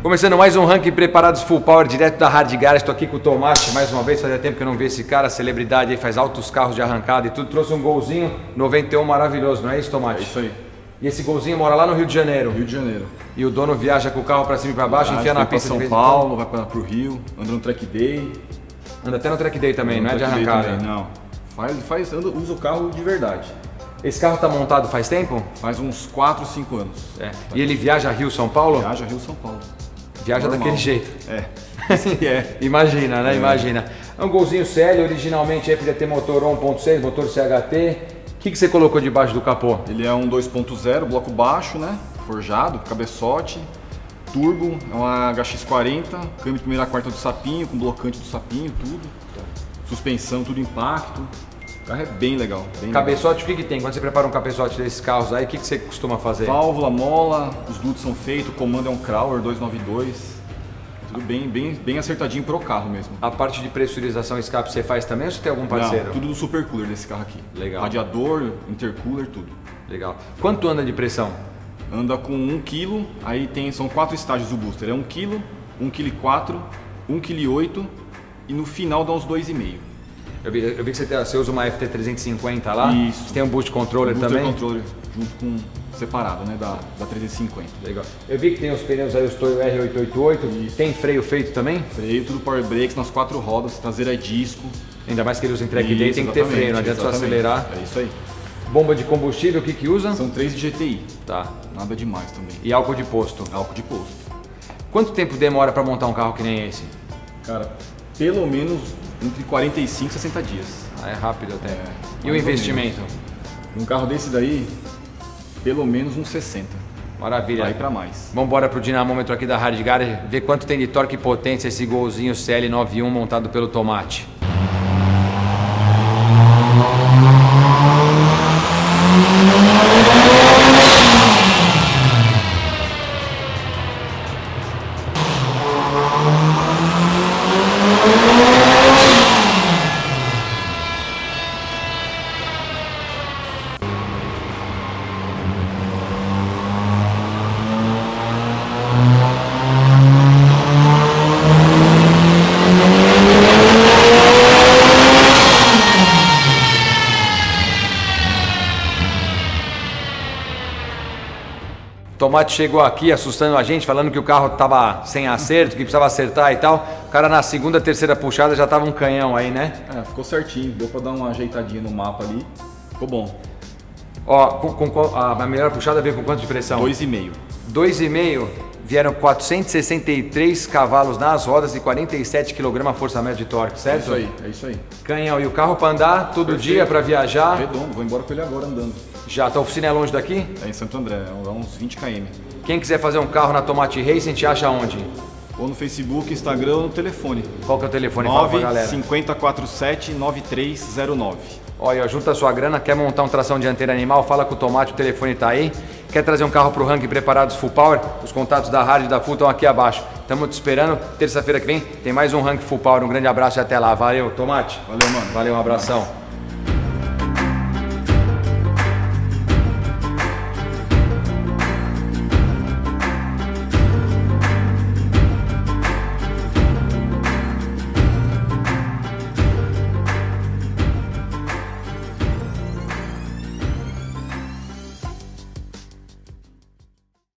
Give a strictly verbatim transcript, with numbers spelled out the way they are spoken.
Começando mais um ranking Preparados Full Power, direto da Hard Garage. Estou aqui com o Tomate, mais uma vez, fazia tempo que eu não vi esse cara, celebridade aí, faz altos carros de arrancada e tudo. Trouxe um golzinho noventa e um maravilhoso, não é isso, Tomate? É isso aí. E esse golzinho mora lá no Rio de Janeiro. Rio de Janeiro. E o dono viaja com o carro para cima e para baixo, enfia na pista São de Paulo, vai para o Rio, anda no track day. Anda até no track day também, não é de arrancada? Não, faz, faz, anda, usa o carro de verdade. Esse carro tá montado faz tempo? Faz uns quatro, cinco anos. É. E ele viaja Rio-São Paulo? Viaja Rio-São Paulo. Viaja Normal. daquele jeito. É. é. Imagina, né? É. Imagina. É um golzinho C L, originalmente aí podia ter motor um ponto seis, motor C H T. O que, que você colocou debaixo do capô? Ele é um dois ponto zero, bloco baixo, né? Forjado, cabeçote, turbo, é uma H X quarenta, câmbio de primeira a quarta do sapinho, com blocante do sapinho, tudo. Suspensão, tudo impacto. O carro é bem legal. Bem Cabeçote, legal. o que, que tem? Quando você prepara um cabeçote desses carros aí, o que, que você costuma fazer? Válvula, mola, os dutos são feitos, o comando é um Crauer duzentos e noventa e dois. Tudo bem, bem, bem acertadinho pro carro mesmo. A parte de pressurização escape você faz também ou você tem algum parceiro? Não, tudo do supercooler desse carro aqui. Legal. Radiador, intercooler, tudo. Legal. Quanto anda de pressão? Anda com um quilo, aí tem, são quatro estágios do booster. É um quilo, um vírgula quatro, um vírgula oito e no final dá uns dois vírgula cinco. Eu vi, eu vi que você, tem, você usa uma F T trezentos e cinquenta lá. Isso. Você tem um boost controller booster também? controller junto com separado, né, da, da trezentos e cinquenta. Legal. Eu vi que tem os pneus aí, os Toyo R oitocentos e oitenta e oito. Isso. Tem freio feito também? Freio, tudo power brakes nas quatro rodas, traseira é disco. Ainda mais que ele usa em track Isso, day, tem que ter exatamente, freio, não adianta só exatamente. acelerar. É isso aí. Bomba de combustível, o que que usa? São três de G T I. Tá. Nada demais também. E álcool de posto. Álcool de posto. Quanto tempo demora para montar um carro que nem esse? Cara, pelo menos entre quarenta e cinco e sessenta dias. Ah, é rápido até. É, e o mais ou investimento? Um carro desse daí, pelo menos uns sessenta. Maravilha. Vai pra mais. Vamos embora pro dinamômetro aqui da Hard Garage, ver quanto tem de torque e potência esse golzinho C L noventa e um montado pelo Tomate. Tomate chegou aqui assustando a gente, falando que o carro estava sem acerto, que precisava acertar e tal. O cara na segunda, terceira puxada já tava um canhão aí, né? É, ficou certinho, deu pra dar uma ajeitadinha no mapa ali. Ficou bom. Ó, com, com, a melhor puxada veio com quanto de pressão? dois e meio. dois e meio, vieram quatrocentos e sessenta e três cavalos nas rodas e quarenta e sete quilos força média de torque, É certo? isso aí, é isso aí. Canhão, e o carro para andar todo Perfeito. dia, para viajar? Redondo, vou embora com ele agora andando. Já, a oficina é longe daqui? É em Santo André, é uns vinte quilômetros. Quem quiser fazer um carro na Tomate Racing, te acha onde? Ou no Facebook, Instagram ou no telefone. Qual que é o telefone? Fala pra nove galera. cinco zero quatro sete nove três zero nove. Olha, junta a sua grana, quer montar um tração dianteira animal, fala com o Tomate, o telefone tá aí. Quer trazer um carro pro ranking Preparados Full Power? Os contatos da rádio e da Full estão aqui abaixo. Estamos te esperando. Terça-feira que vem tem mais um ranking Full Power. Um grande abraço e até lá. Valeu, Tomate. Valeu, mano. Valeu, um abração.